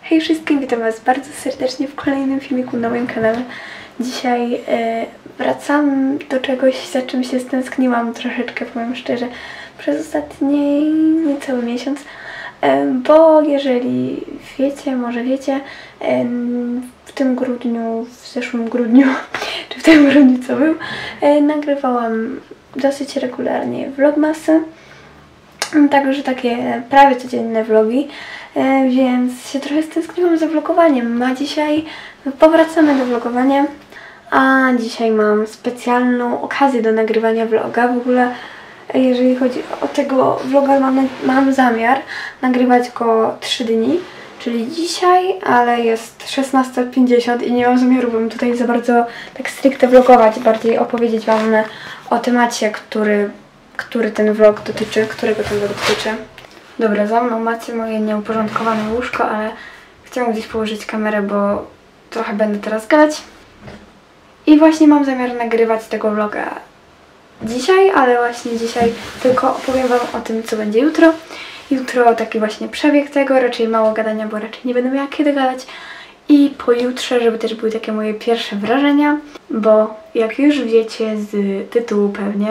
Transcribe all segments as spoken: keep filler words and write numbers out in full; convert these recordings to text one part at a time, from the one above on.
Hej wszystkim, witam Was bardzo serdecznie w kolejnym filmiku na moim kanale. Dzisiaj e, wracam do czegoś, za czym się stęskniłam troszeczkę, powiem szczerze, przez ostatni niecały miesiąc. E, bo jeżeli wiecie, może wiecie, e, w tym grudniu, w zeszłym grudniu, czy w tym grudniu co był, e, nagrywałam dosyć regularnie vlogmasy. Także takie prawie codzienne vlogi, więc się trochę stęskniłam za vlogowaniem. A dzisiaj powracamy do vlogowania, a dzisiaj mam specjalną okazję do nagrywania vloga. W ogóle jeżeli chodzi o tego vloga, mam, mam zamiar nagrywać go trzy dni, czyli dzisiaj, ale jest szesnasta pięćdziesiąt i nie mam zamiaru bym tutaj za bardzo tak stricte vlogować, bardziej opowiedzieć Wam o temacie, który który ten vlog dotyczy, którego ten vlog dotyczy. Dobra, za mną macie moje nieuporządkowane łóżko, ale chciałam gdzieś położyć kamerę, bo trochę będę teraz gadać. I właśnie mam zamiar nagrywać tego vloga dzisiaj, ale właśnie dzisiaj tylko opowiem Wam o tym, co będzie jutro. Jutro taki właśnie przebieg tego, raczej mało gadania, bo raczej nie będę miała kiedy gadać. I pojutrze, żeby też były takie moje pierwsze wrażenia, bo jak już wiecie z tytułu pewnie,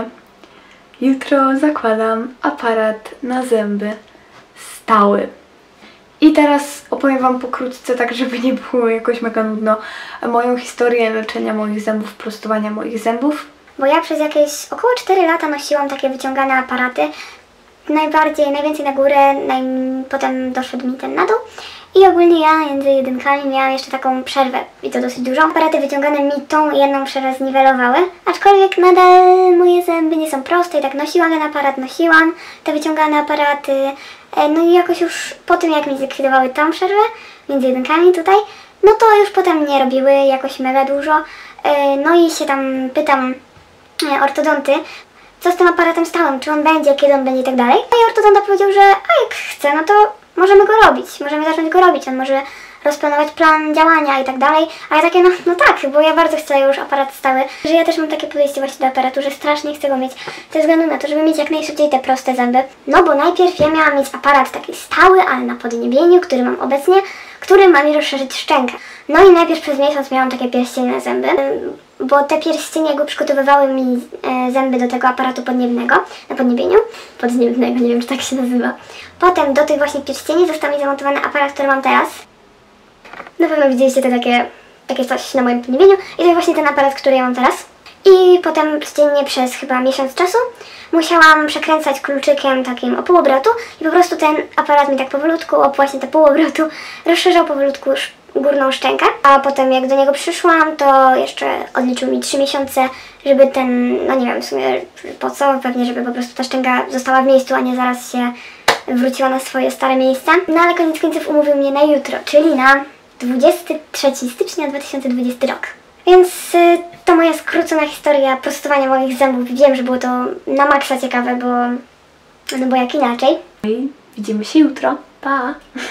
jutro zakładam aparat na zęby stały. I teraz opowiem Wam pokrótce, tak żeby nie było jakoś mega nudno, moją historię leczenia moich zębów, prostowania moich zębów. Bo ja przez jakieś około cztery lata nosiłam takie wyciągane aparaty. Najbardziej, najwięcej na górę, naj... potem doszedł mi ten na dół. I ogólnie ja między jedynkami miałam jeszcze taką przerwę i to dosyć dużą. Aparaty wyciągane mi tą jedną przerwę zniwelowały, aczkolwiek nadal moje zęby nie są proste i tak nosiłam ten aparat, nosiłam te wyciągane aparaty. No i jakoś już po tym, jak mi zlikwidowały tą przerwę między jedynkami tutaj, no to już potem nie robiły jakoś mega dużo. No i się tam pytam ortodonty, co z tym aparatem stałym, czy on będzie, kiedy on będzie i tak dalej. No i ortodonta powiedział, że a jak chce, no to możemy go robić, możemy zacząć go robić, on może rozplanować plan działania i tak dalej, a ja takie no, no tak, bo ja bardzo chcę już aparat stały, że ja też mam takie podejście właśnie do aparatu, że strasznie chcę go mieć ze względu na to, żeby mieć jak najszybciej te proste zęby. No bo najpierw ja miałam mieć aparat taki stały, ale na podniebieniu, który mam obecnie, który ma mi rozszerzyć szczękę. No i najpierw przez miesiąc miałam takie pierścienie na zęby, bo te pierścienie jakby przygotowywały mi e, zęby do tego aparatu podniebnego, na podniebieniu, podniebnego, nie wiem czy tak się nazywa. Potem do tych właśnie pierścieni został mi zamontowany aparat, który mam teraz. Na pewno widzieliście te takie, takie coś na moim podniebieniu i to jest właśnie ten aparat, który ja mam teraz. I potem codziennie przez chyba miesiąc czasu musiałam przekręcać kluczykiem takim o pół obrotu i po prostu ten aparat mi tak powolutku, o właśnie te pół obrotu, rozszerzał powolutku górną szczękę, a potem jak do niego przyszłam, to jeszcze odliczył mi trzy miesiące, żeby ten, no nie wiem w sumie po co, pewnie żeby po prostu ta szczęka została w miejscu, a nie zaraz się wróciła na swoje stare miejsce. No ale koniec końców umówił mnie na jutro, czyli na dwudziestego trzeciego stycznia dwa tysiące dwudziestego rok. Więc y, to moja skrócona historia prostowania moich zębów. Wiem, że było to na maksa ciekawe, bo no bo jak inaczej. I widzimy się jutro. Pa!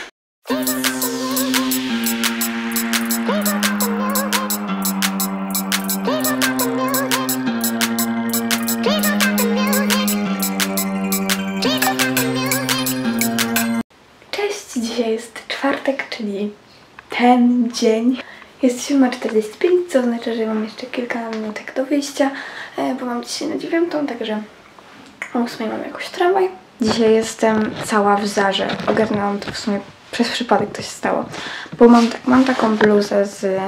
Cześć, dzisiaj jest czwartek, czyli ten dzień. Jest siódma czterdzieści pięć, co oznacza, że mam jeszcze kilka minutek do wyjścia, bo mam dzisiaj na dziewiątą, także o ósmej mam jakoś tramwaj. Dzisiaj jestem cała w Zarze. Ogarnęłam to w sumie przez przypadek, to się stało, bo mam, tak, mam taką bluzę z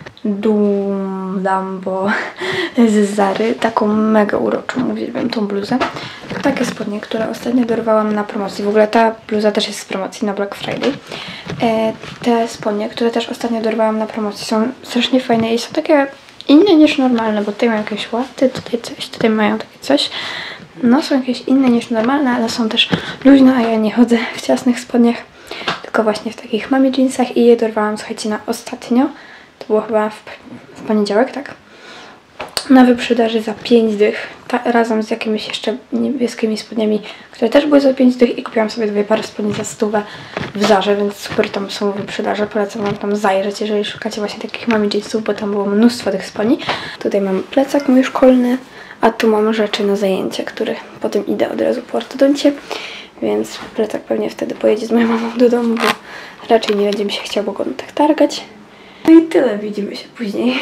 Dumbo z Zary, taką mega uroczą, uwielbiam tą bluzę. Takie spodnie, które ostatnio dorwałam na promocji. W ogóle ta bluza też jest z promocji na Black Friday. E, te spodnie, które też ostatnio dorwałam na promocji, są strasznie fajne i są takie inne niż normalne, bo tutaj mają jakieś łaty, tutaj coś, tutaj mają takie coś. No są jakieś inne niż normalne, ale są też luźne, a ja nie chodzę w ciasnych spodniach, tylko właśnie w takich mami jeansach i je dorwałam, słuchajcie, na ostatnio. To było chyba w, w poniedziałek, tak? Na wyprzedaży za pięć dych, ta, razem z jakimiś jeszcze niebieskimi spodniami, które też były za pięć dych i kupiłam sobie dwie pary spodni za stówę w Zarze, więc super tam są wyprzedaże, polecam Wam tam zajrzeć, jeżeli szukacie właśnie takich mami jeansów, bo tam było mnóstwo tych spodni. Tutaj mam plecak mój szkolny, a tu mam rzeczy na zajęcia, które potem idę od razu po ortodoncie, więc plecak pewnie wtedy pojedzie z moją mamą do domu, bo raczej nie będzie mi się chciało go tak targać. No i tyle, widzimy się później.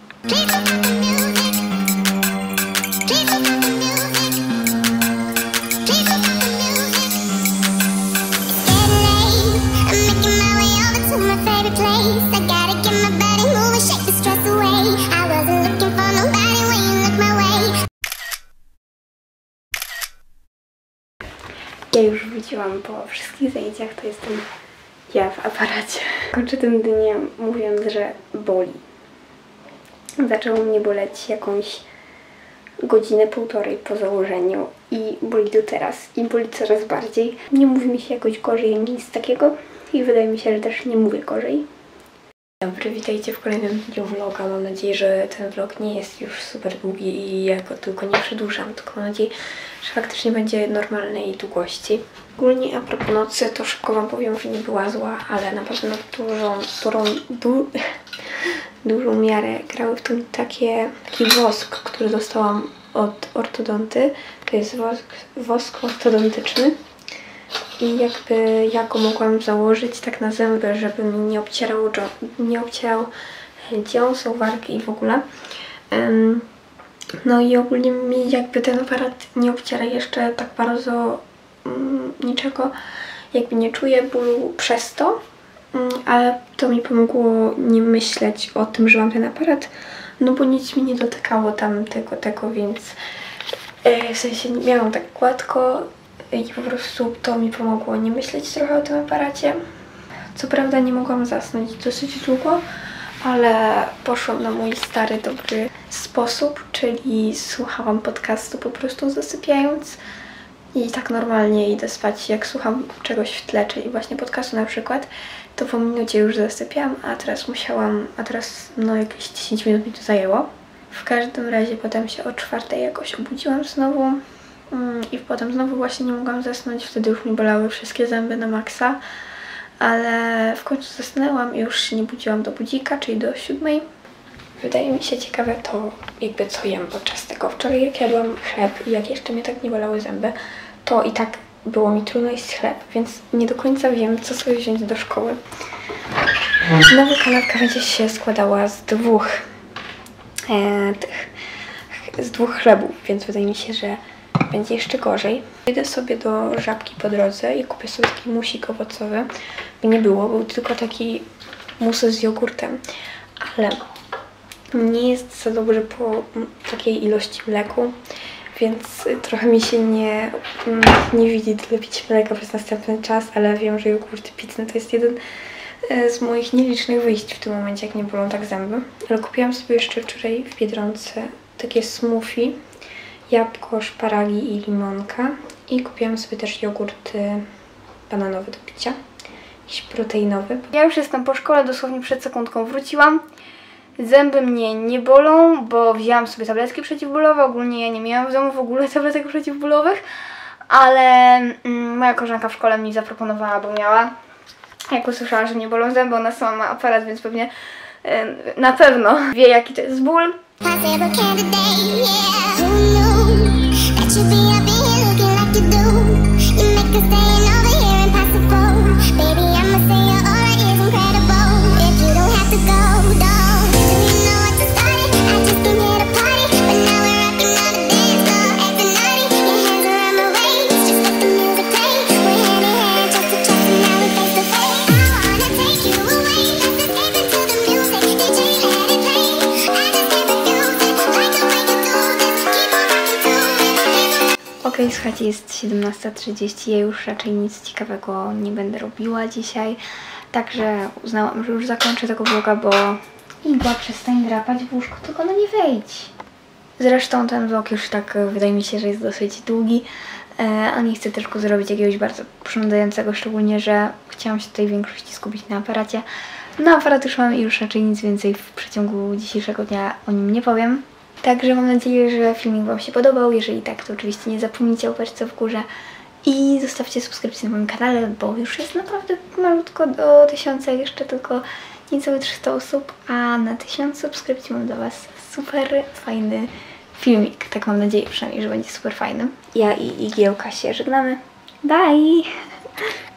Ja już wróciłam po wszystkich zajęciach, to jestem ja w aparacie. Kończę tym dniem mówiąc, że boli. Zaczęło mnie boleć jakąś godzinę, półtorej po założeniu i boli do teraz. I boli coraz bardziej. Nie mówi mi się jakoś gorzej, nic takiego. I wydaje mi się, że też nie mówię gorzej. Dobry, witajcie w kolejnym dniu vloga. Mam nadzieję, że ten vlog nie jest już super długi i ja go tylko nie przedłużam, tylko mam nadzieję, że faktycznie będzie normalnej długości. Ogólnie a propos nocy, to szybko wam powiem, że nie była zła, ale na pewno dużą, dużą, du, dużą miarę grały w tym takie, taki wosk, który dostałam od ortodonty. To jest wosk, wosk ortodontyczny. I jakby ja go mogłam założyć tak na zęby, żeby mi nie obcierało, nie obcierał dziąseł, wargi i w ogóle. Um, no i ogólnie mi jakby ten aparat nie obciera jeszcze tak bardzo um, niczego. Jakby nie czuję bólu przez to, um, ale to mi pomogło nie myśleć o tym, że mam ten aparat, no bo nic mi nie dotykało tam tego, tego więc yy, w sensie miałam tak gładko. I po prostu to mi pomogło nie myśleć trochę o tym aparacie. Co prawda nie mogłam zasnąć dosyć długo, ale poszłam na mój stary, dobry sposób, czyli słuchałam podcastu po prostu zasypiając i tak normalnie idę spać, jak słucham czegoś w tle, czyli właśnie podcastu na przykład, to po minucie już zasypiam, a teraz musiałam, a teraz no jakieś dziesięć minut mi to zajęło. W każdym razie potem się o czwartej jakoś obudziłam znowu. I potem znowu właśnie nie mogłam zasnąć, wtedy już mi bolały wszystkie zęby na maksa, ale w końcu zasnęłam i już się nie budziłam do budzika, czyli do siódmej. Wydaje mi się ciekawe to, jakby co jem podczas tego. Wczoraj jak jadłam chleb i jak jeszcze mnie tak nie bolały zęby, to i tak było mi trudno jeść chleb, więc nie do końca wiem, co sobie wziąć do szkoły. Nowa kanapka będzie się składała z dwóch e, tych, z dwóch chlebów, więc wydaje mi się, że będzie jeszcze gorzej. Idę sobie do Żabki po drodze i kupię sobie taki musik owocowy. By nie było, był tylko taki mus z jogurtem, ale nie jest za dobry po takiej ilości mleku, więc trochę mi się nie, nie widzi tyle pić mleka przez następny czas, ale wiem, że jogurt pitny to jest jeden z moich nielicznych wyjść w tym momencie, jak nie bolą tak zęby. Ale kupiłam sobie jeszcze wczoraj w Biedronce takie smoothie, jabłko, szparagi i limonka. I kupiłam sobie też jogurt bananowy do picia. Jakiś proteinowy. Ja już jestem po szkole, dosłownie przed sekundką wróciłam. Zęby mnie nie bolą, bo wzięłam sobie tabletki przeciwbólowe. Ogólnie ja nie miałam w domu w ogóle tabletek przeciwbólowych, ale mm, moja koleżanka w szkole mi zaproponowała, bo miała. Jak usłyszała, że mnie bolą zęby, ona sama ma aparat, więc pewnie yy, na pewno wie, jaki to jest ból. Okej, okay, słuchajcie, jest siedemnasta trzydzieści, ja już raczej nic ciekawego nie będę robiła dzisiaj, także uznałam, że już zakończę tego vloga, bo Igła, przestań drapać w łóżko, tylko no nie wejdź. Zresztą ten vlog już tak wydaje mi się, że jest dosyć długi, a nie chcę tylko zrobić jakiegoś bardzo przemądającego, szczególnie, że chciałam się tutaj w większości skupić na aparacie. No aparat już mam i już raczej nic więcej w przeciągu dzisiejszego dnia o nim nie powiem. Także mam nadzieję, że filmik wam się podobał. Jeżeli tak, to oczywiście nie zapomnijcie o łapeczce w górze i zostawcie subskrypcję na moim kanale, bo już jest naprawdę malutko do tysiąca, jeszcze tylko niecałe trzysta osób, a na tysiąc subskrypcji mam dla was super fajny filmik. Tak mam nadzieję przynajmniej, że będzie super fajny. Ja i Igiełka się żegnamy. Bye!